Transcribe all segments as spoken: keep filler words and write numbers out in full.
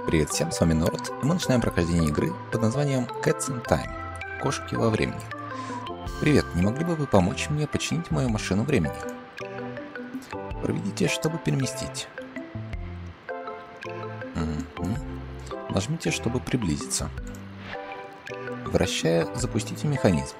Привет всем, с вами Норд, и мы начинаем прохождение игры под названием Cats in Time – Кошки во времени. Привет, не могли бы вы помочь мне починить мою машину времени? Проведите, чтобы переместить. Угу. Нажмите, чтобы приблизиться. Вращая, запустите механизм.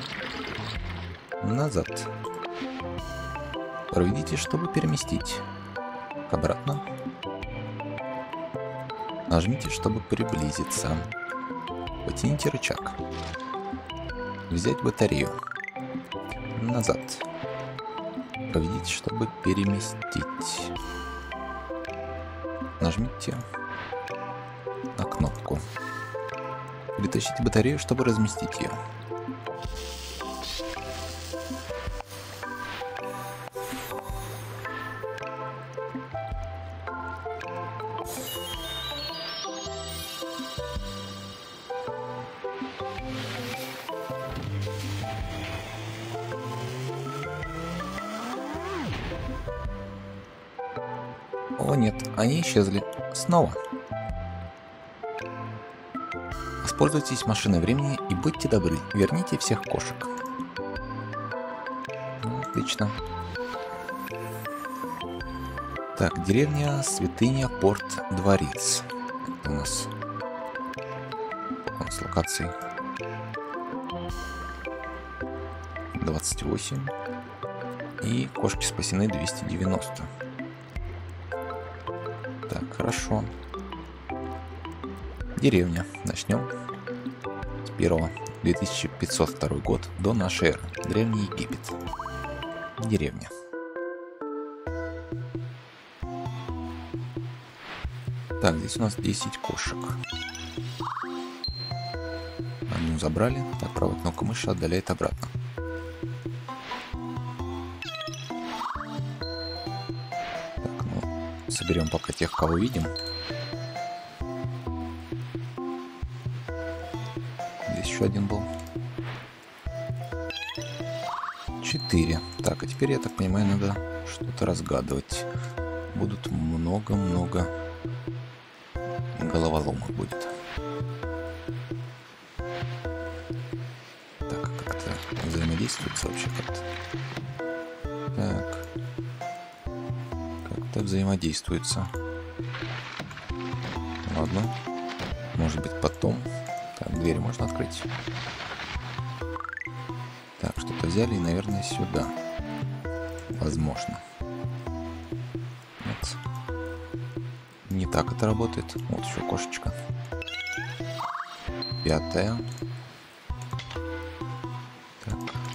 Назад. Проведите, чтобы переместить. Обратно. Нажмите, чтобы приблизиться. Потяните рычаг. Взять батарею. Назад. Проведите, чтобы переместить. Нажмите на кнопку. Перетащите батарею, чтобы разместить ее. О нет, они исчезли. Снова. Воспользуйтесь машиной времени и будьте добры, верните всех кошек. Ну, отлично. Так, деревня, святыня, порт, дворец. Это у нас, у нас локации. двадцать восемь. И кошки спасены двести девяносто. Так, хорошо. Деревня. Начнем с первого. две тысячи пятьсот второй год до нашей эры. Древний Египет. Деревня. Так, здесь у нас десять кошек. Одну забрали. Так, правая кнопка мыши отдаляет обратно. Соберем пока тех, кого видим. Здесь еще один был. Четыре. Так, а теперь, я так понимаю, надо что-то разгадывать. Будут много-много головоломок будет. Так, как это взаимодействуется вообще как-то? Так. Как-то взаимодействуется. Ладно. Может быть потом. Так, двери можно открыть. Так, что-то взяли и, наверное, сюда. Возможно. Нет. Не так это работает. Вот еще кошечка. Пятая. Так.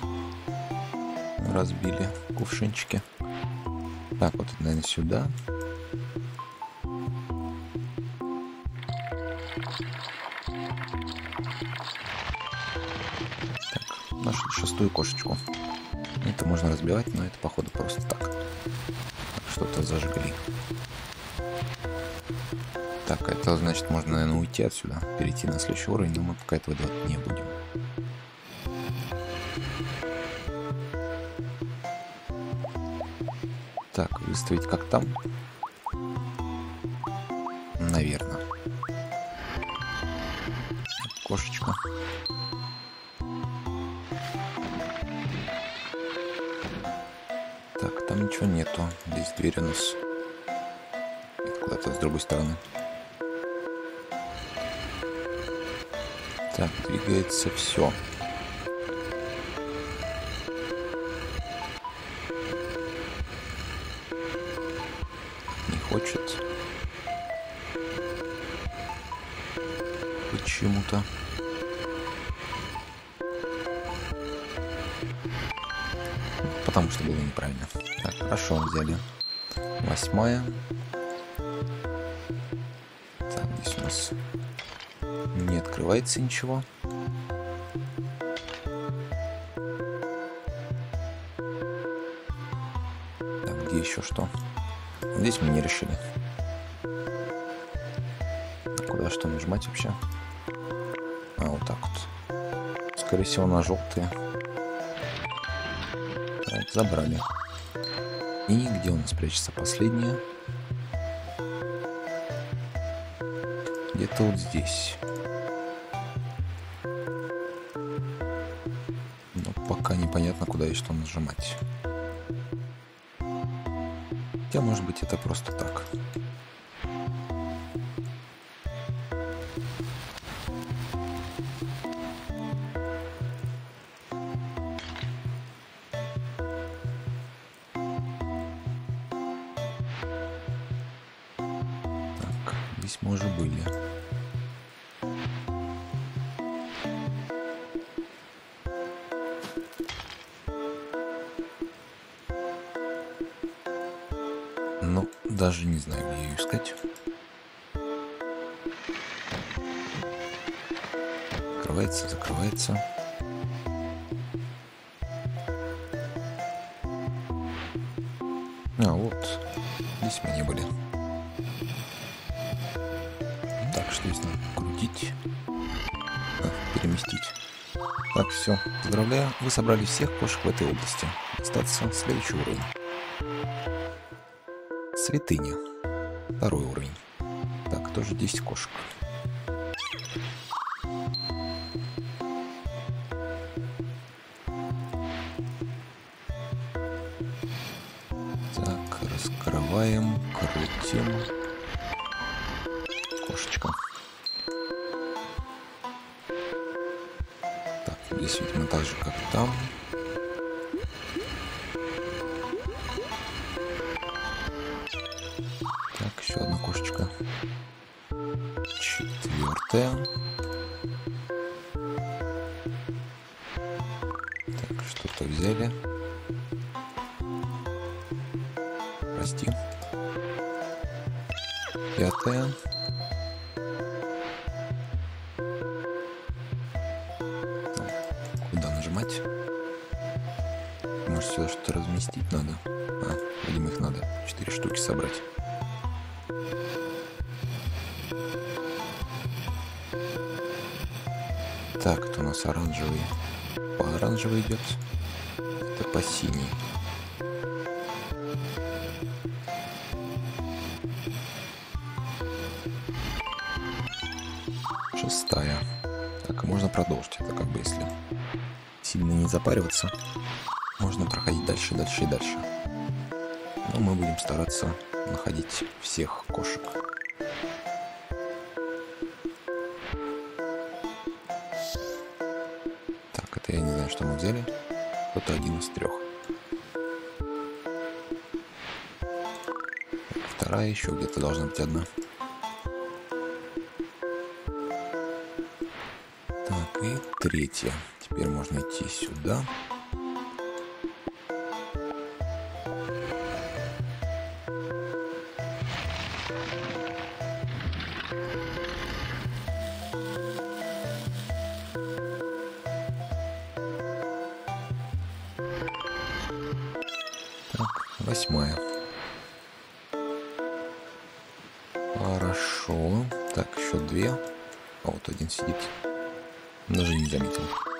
Разбили кувшинчики. Так, вот это, наверное, сюда. Так, нашли шестую кошечку. Это можно разбивать, но это, походу, просто так. Что-то зажгли. Так, это значит, можно, наверное, уйти отсюда, перейти на следующий уровень, но мы пока этого делать не будем. Так, выставить как там? Наверное. Кошечка. Так, там ничего нету. Здесь дверь у нас. Куда-то с другой стороны. Так, двигается все. Хочет почему-то. Потому что было неправильно. Так, хорошо, взяли. Восьмая. Так, здесь у нас не открывается ничего. Так, где еще что? Здесь мы не решили. Куда что нажимать вообще? А, вот так вот. Скорее всего, на желтые. Так, забрали. И где у нас прячется последняя? где-то вот здесь. Но пока непонятно, куда и что нажимать. Хотя, может быть, это просто так. Так, здесь мы уже были. Ну, даже не знаю, где ее искать. Закрывается, закрывается. А, вот. Здесь мы не были. Так, что здесь надо крутить? А, переместить. Так, все. Поздравляю. Вы собрали всех кошек в этой области. Остаться следующий уровень. Святыня. Второй уровень. Так, тоже десять кошек. Так, раскрываем, крутим. Кошечка. Так, здесь, видимо, так же, как там. Так, еще одна кошечка. Четвертая. Так, что-то взяли. Прости. Пятая. Так, куда нажимать? Может, сюда что-то разместить надо? А, видимо, их надо четыре штуки собрать. Так, это у нас оранжевый. По оранжевый идет. Это по синий. Шестая. Так, а можно продолжить. Это как бы если сильно не запариваться, можно проходить дальше, дальше и дальше. Но мы будем стараться находить всех кошек. Так, это я не знаю, что мы взяли. Это один из трех. Вторая еще где-то должна быть одна. Так, и третья. Теперь можно идти сюда. Так, восьмая. Хорошо. Так, еще две. А вот один сидит. Даже не заметил.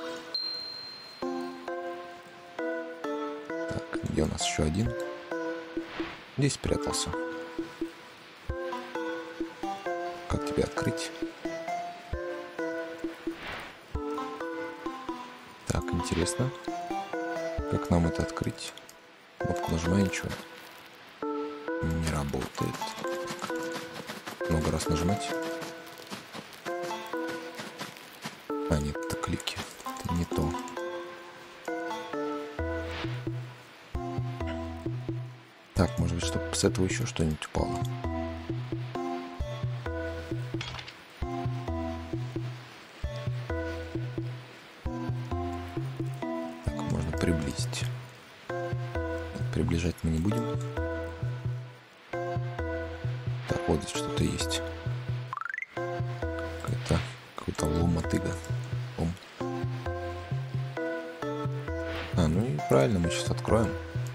Так, где у нас еще один? Здесь спрятался. Как тебе открыть? Так, интересно. Как нам это открыть? Кнопку нажимаю, ничего. Не работает. Много раз нажимать. А, нет, это клики. Это не то. Так, может быть, чтобы с этого еще что-нибудь упало. Так, можно приблизить. Приближать мы не будем. Так, вот здесь что-то есть. Какая-то какой-то лом-мотыга. Лом. А, ну и правильно, мы сейчас откроем.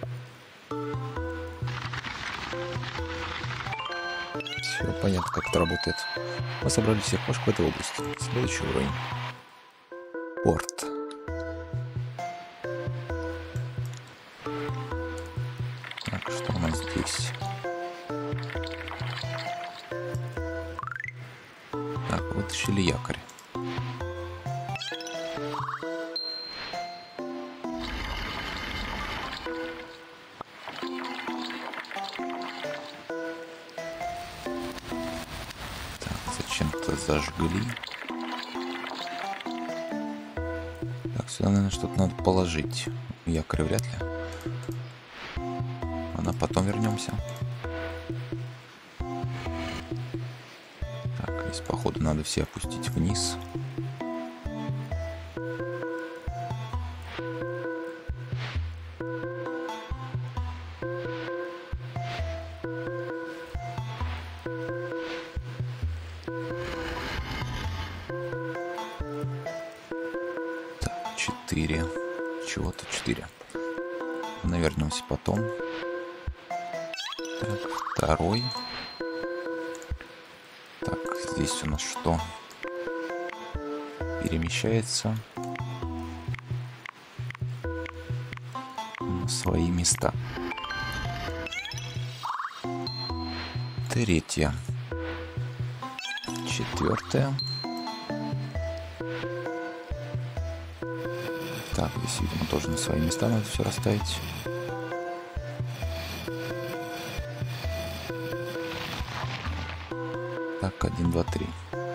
Все понятно, как это работает. Мы собрали всех кошек в этой области. Следующий уровень. Порт. Так, что у нас здесь? Так, вытащили якорь. Так, зачем-то зажгли. Так, сюда, наверное, что-то надо положить. Якорь вряд ли. А на потом вернемся. Так, здесь, походу, надо все опустить вниз. Так, четыре. Чего-то четыре. Навернемся потом. Так, второй. Так, здесь у нас что? Перемещается на свои места. Третья. Четвертая. Так, здесь, видимо, тоже на свои места надо все расставить. Так, один, два, три.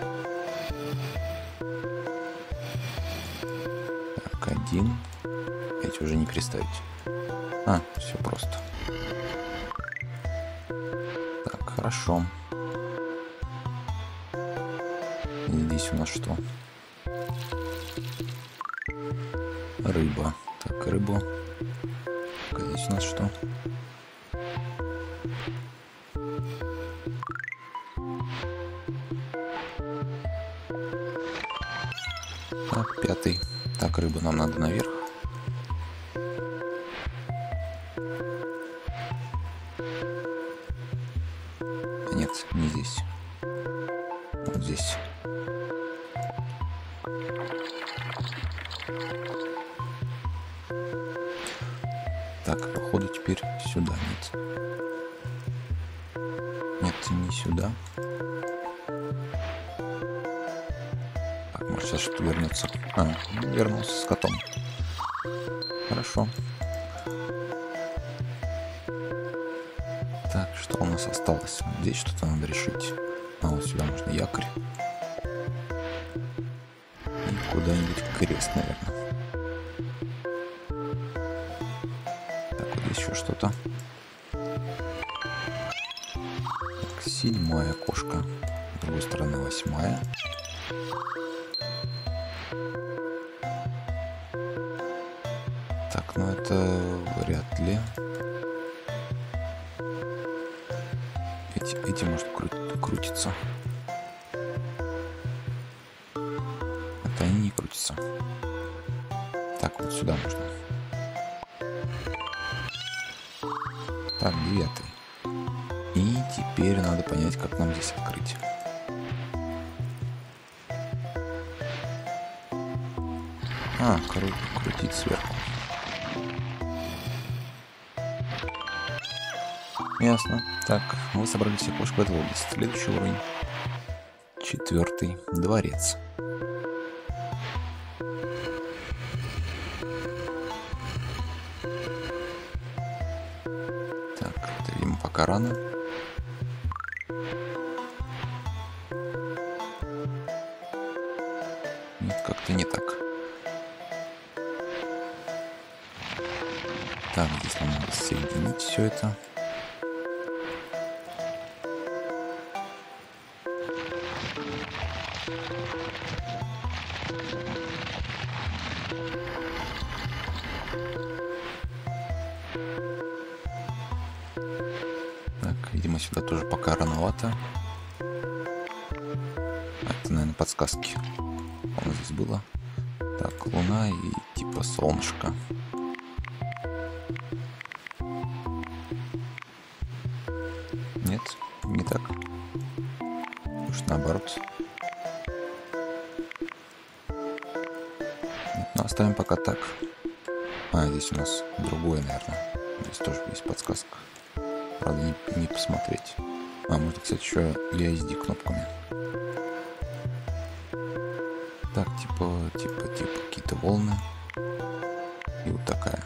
Так, один. Эти уже не переставить. А, все просто. Так, хорошо. И здесь у нас что? Рыба. Так, рыбу. Так, а здесь у нас что? Так, пятый. Так, рыбу нам надо наверх. Нет, не здесь. Вот здесь. Так, походу теперь сюда. Нет. Нет, не сюда. Так, может сейчас что-то вернется. А, вернулся с котом. Хорошо. Так, что у нас осталось? Здесь что-то надо решить. А вот сюда можно якорь. И куда-нибудь крест, наверное. Так, вот здесь еще что-то. Так, седьмая кошка. С другой стороны восьмая. Так, ну это вряд ли. Эти, эти может кру крутиться. Это они не крутятся. Так, вот сюда можно. Так, девятый. И теперь надо понять, как нам здесь открыть. А, кру крутить сверху. Ясно. Так, вы собрали все кошки в этой области. Следующий уровень. Четвертый. Дворец. Так, это, видимо, пока рано. Нет, как-то не так. Так, здесь нам надо соединить все это. Так, видимо, сюда тоже пока рановато. Это, наверное, подсказки. По-моему, здесь было. Так, луна и типа солнышко. Нет, не так. Может, наоборот. Нет, ну, оставим пока так. А, здесь у нас другое, наверное. Здесь тоже есть подсказка. Правда, не, не посмотреть. А, можно, кстати, еще и ай эс ди кнопками. Так, типа, типа, типа, какие-то волны. И вот такая.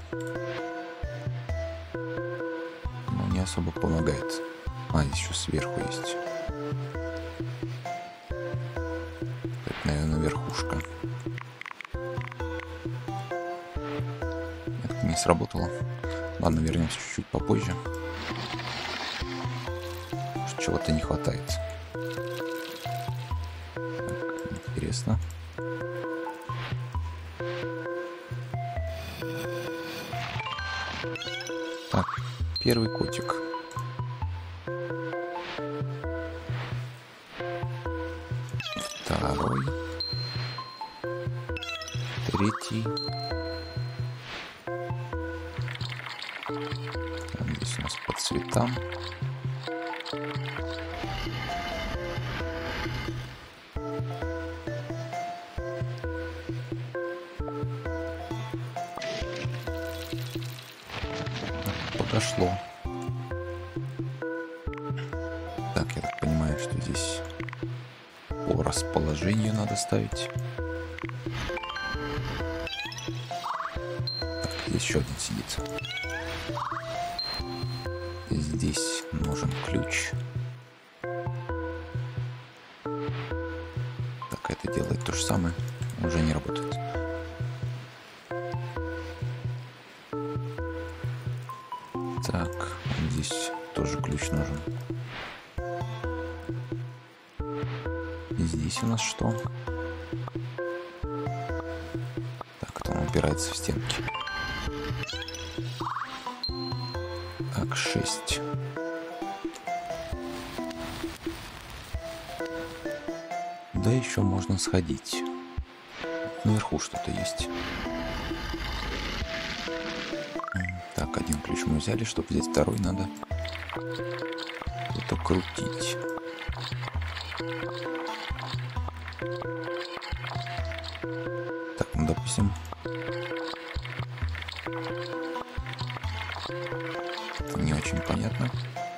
Но не особо помогает. А, здесь еще сверху есть. Это, наверное, верхушка. Это не сработало. Ладно, вернемся чуть-чуть попозже. Чего-то не хватает. Так, интересно. Так, первый котик. Второй. Третий. Там здесь у нас по цветам. Подошло. Так, я так понимаю, что здесь по расположению надо ставить. Так, здесь еще один сидит. Здесь нужен ключ. Так, это делает то же самое. Уже не работает. Так, здесь тоже ключ нужен. И здесь у нас что? Так, это он упирается в стенки. Так, шесть. Да, еще можно сходить. Наверху что-то есть. Так, один ключ мы взяли, чтобы взять второй, надо это крутить. Так, ну допустим, это не очень понятно.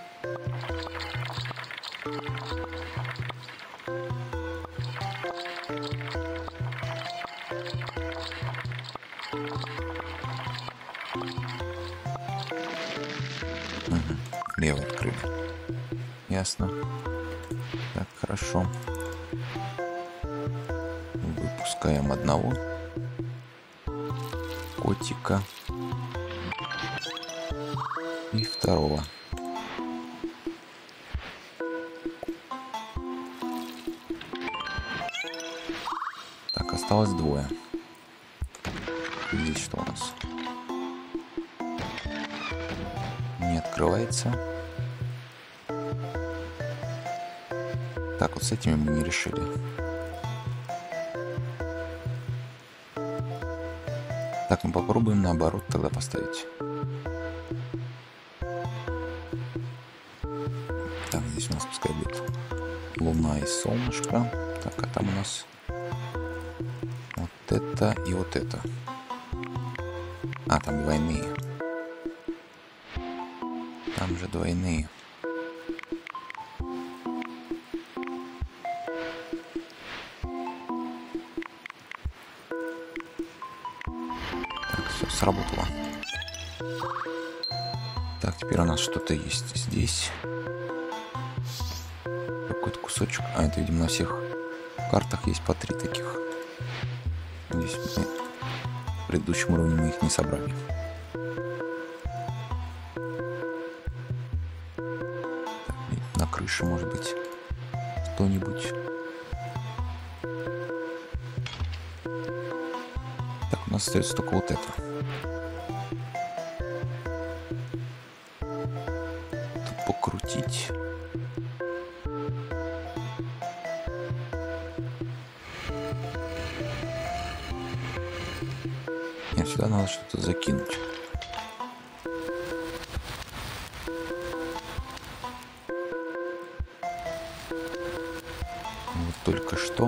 Угу. Левый открыли. Ясно. Так, хорошо. Выпускаем одного котика и второго. Так, осталось двое. Здесь что у нас? Не открывается. Так, вот с этими мы не решили. Так, ну попробуем наоборот тогда поставить. Так, здесь у нас пускай будет луна и солнышко. Так, а там у нас вот это и вот это. А, там двойные. Там же двойные. Так, все сработало. Так, теперь у нас что-то есть здесь. Какой-то кусочек. А, это, видимо, на всех картах есть по три таких. Здесь мы в предыдущем уровне мы их не собрали. На крыше, может быть, что-нибудь. Так, у нас остается только вот это. Тут покрутить. Нет, сюда надо что-то закинуть. Вот только что.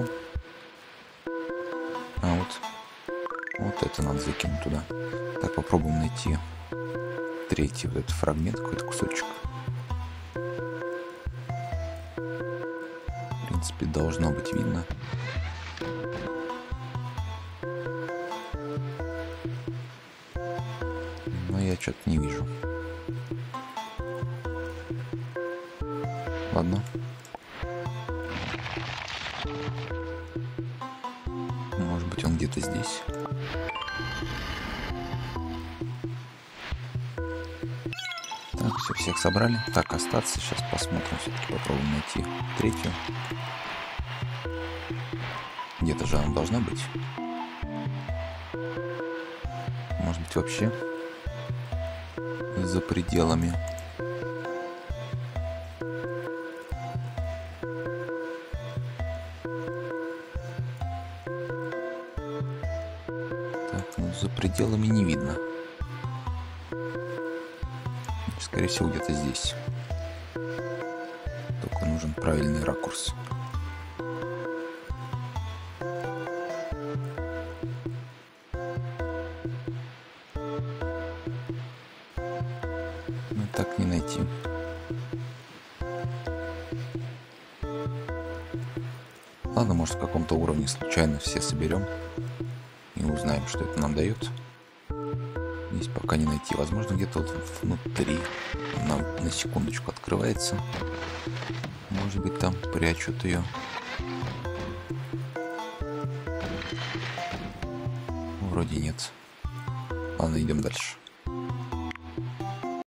А вот, вот это надо закинуть туда. Так, попробуем найти третий вот этот фрагмент, какой-то кусочек. В принципе, должно быть видно. я что-то не вижу. Ладно. Может быть, он где-то здесь. Так, все, всех собрали. Так, остаться. Сейчас посмотрим. Все-таки попробуем найти третью. Где-то же она должна быть. Может быть, вообще за пределами. Так, ну за пределами не видно. Скорее всего, где-то здесь. Только нужен правильный ракурс. Но так не найти. Ладно, может, в каком-то уровне случайно все соберем и узнаем, что это нам дает. Здесь пока не найти. Возможно, где-то вот внутри нам на секундочку открывается. Может быть, там прячут ее. Вроде нет. Ладно, идем дальше.